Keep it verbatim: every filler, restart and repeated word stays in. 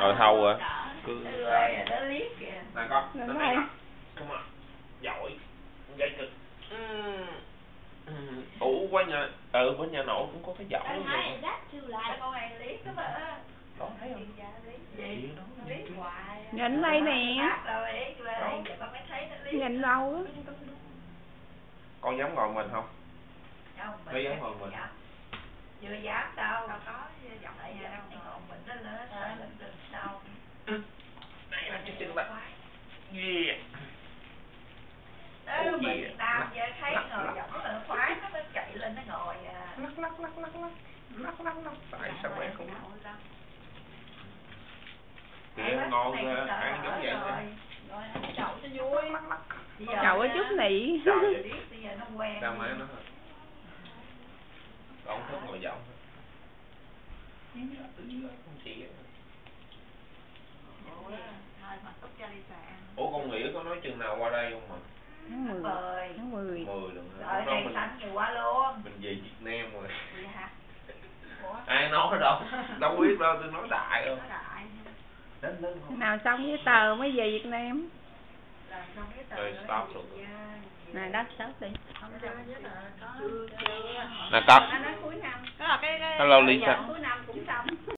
Rồi thâu rồi. Cứ nó liếc kìa. này con, Rồi nó đây. này. Come on. Giỏi. Dạy cực. Ủ quá nhà, ừ bên nhà nội cũng có cái giỏ Anh như thấy vậy. rác chưa lại con này liếc đó mà. Đó thấy không? Gì đó liếc hoài. Nhìn đây nè. Nhìn lâu á. Con dám ngồi mình không? Không, Nó dám ngồi mình. Chưa dám đâu. Đâu có giọng này đâu. Ngồi mình nó lên lên lên sau. Đây là cái chân bạn. Yeah. Đó, bên Việt Nam giờ thấy ngồi giọng rất là khoái, nó mới chạy lên nó ngồi à. Lắc lắc lắc lắc lắc. Lắc lắc lắc. Tại sao bé không? Kìa ngon ra, ăn giống vậy nè. Rồi ăn chậu cho vui. Chậu ở chút nị. Bây giờ nó quen. Sao má nó hả? Con thích ngồi giọng. Không chị á. Ủa con Nghĩa có nói chừng nào qua đây không mà? Tháng mười. Tháng mười. mười lần nữa. Rồi này xanh nhiều quá luôn. Mình về Việt Nam rồi. Vậy hả? Ai nói đâu, đâu biết đâu, tôi nói đại không. Đến đến không? Nào xong với tờ mới về Việt Nam. Rồi stop rồi. Này đất stop đi. Nè cắt. Cuối năm. Hello Lisa. Cuối năm cũng xong.